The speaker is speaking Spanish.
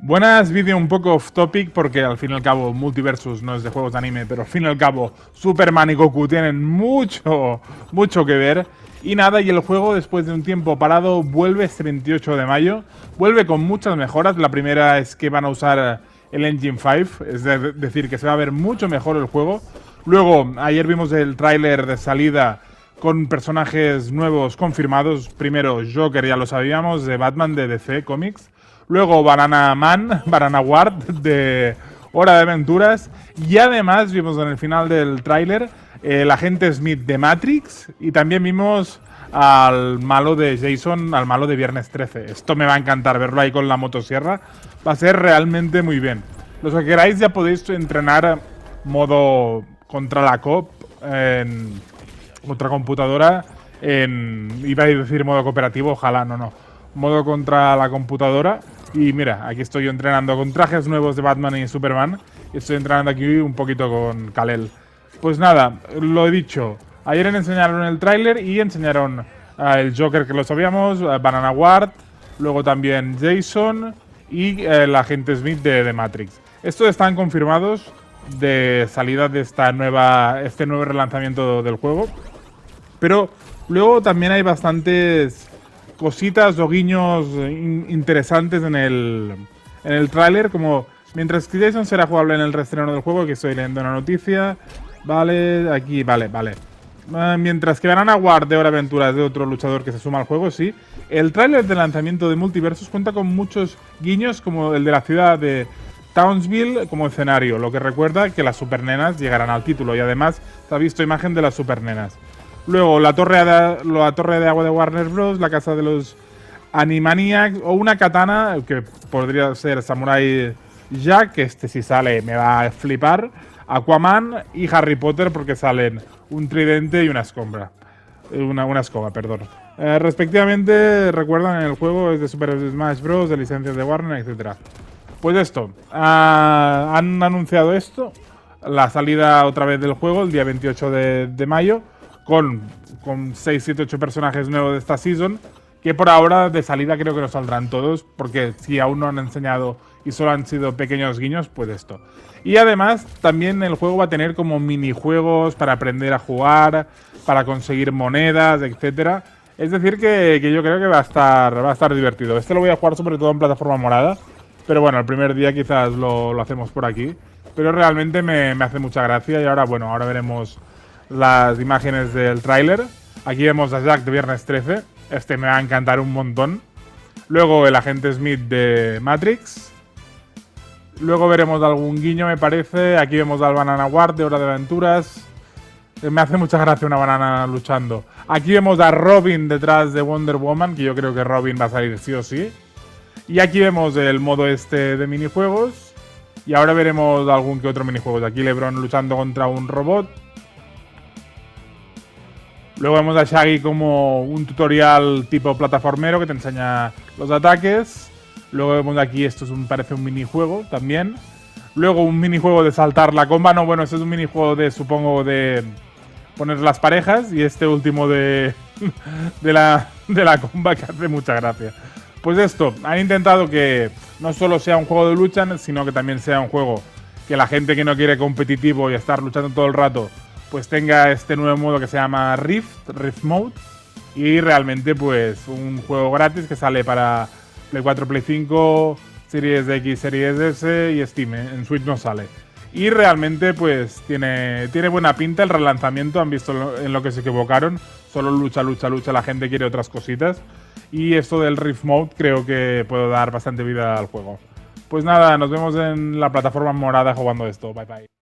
Buenas, vídeo un poco off topic porque al fin y al cabo Multiversus no es de juegos de anime, pero al fin y al cabo Superman y Goku tienen mucho que ver. Y nada, y el juego después de un tiempo parado vuelve este 28 de mayo, vuelve con muchas mejoras. La primera es que van a usar el Engine 5, es decir, que se va a ver mucho mejor el juego. Luego, ayer vimos el tráiler de salida con personajes nuevos confirmados. Primero Joker, ya lo sabíamos, de Batman, de DC Comics. Luego Banana Ward de Hora de Aventuras. Y además vimos en el final del tráiler el agente Smith de Matrix. Y también vimos al malo de Jason, al malo de Viernes 13. Esto me va a encantar verlo ahí con la motosierra. Va a ser realmente muy bien. Los que queráis ya podéis entrenar modo contra la COP en contra computadora. Iba a decir modo cooperativo, ojalá, no. Modo contra la computadora. Y mira, aquí estoy yo entrenando con trajes nuevos de Batman y Superman. Y estoy entrenando aquí un poquito con Kal-El. Pues nada, lo he dicho. Ayer enseñaron el tráiler y enseñaron el Joker, que lo sabíamos, Banana Ward, luego también Jason y el agente Smith de Matrix. Estos están confirmados de salida de este nuevo relanzamiento del juego. Pero luego también hay bastantes cositas o guiños interesantes en el tráiler, como mientras que Jason será jugable en el reestreno del juego, que estoy leyendo una noticia. Vale, aquí, vale. Mientras que Banana Ward de Hora de Aventuras de otro luchador que se suma al juego, sí. El tráiler de lanzamiento de Multiversus cuenta con muchos guiños, como el de la ciudad de Townsville como escenario, lo que recuerda que las supernenas llegarán al título, y además se ha visto imagen de las supernenas. Luego la torre de agua de Warner Bros., la casa de los Animaniacs o una katana que podría ser Samurai Jack, que este si sale me va a flipar. Aquaman y Harry Potter porque salen un tridente y una escoba. Respectivamente, recuerdan en el juego es de Super Smash Bros., de licencias de Warner, etc. Pues esto, han anunciado esto, la salida otra vez del juego el día 28 de mayo. Con 6, 7, 8 personajes nuevos de esta season, que por ahora de salida creo que no saldrán todos, porque si aún no han enseñado y solo han sido pequeños guiños, pues esto. Y además también el juego va a tener como minijuegos para aprender a jugar, para conseguir monedas, etc. Es decir que yo creo que va a estar divertido. Este lo voy a jugar sobre todo en plataforma morada, pero bueno, el primer día quizás lo hacemos por aquí. Pero realmente me hace mucha gracia y ahora veremos las imágenes del tráiler. Aquí vemos a Jack de Viernes 13. Este me va a encantar un montón. Luego el agente Smith de Matrix. Luego veremos algún guiño, me parece. Aquí vemos al Banana Ward de Hora de Aventuras. Me hace mucha gracia una banana luchando. Aquí vemos a Robin detrás de Wonder Woman, que yo creo que Robin va a salir sí o sí. Y aquí vemos el modo este de minijuegos. Y ahora veremos algún que otro minijuegos. Aquí LeBron luchando contra un robot. Luego vemos a Shaggy como un tutorial tipo plataformero que te enseña los ataques. Luego vemos aquí, esto parece un minijuego también. Luego un minijuego de saltar la comba. No, bueno, este es un minijuego supongo, de poner las parejas. Y este último de la comba, que hace mucha gracia. Pues esto, han intentado que no solo sea un juego de lucha, sino que también sea un juego que la gente que no quiere competitivo y estar luchando todo el rato, pues tenga este nuevo modo que se llama Rift Mode. Y realmente pues un juego gratis que sale para Play 4, Play 5, Series X, Series S y Steam. En Switch no sale. Y realmente pues tiene buena pinta el relanzamiento. Han visto en lo que se equivocaron. Solo lucha, la gente quiere otras cositas. Y esto del Rift Mode creo que puede dar bastante vida al juego. Pues nada, nos vemos en la plataforma morada jugando esto. Bye bye.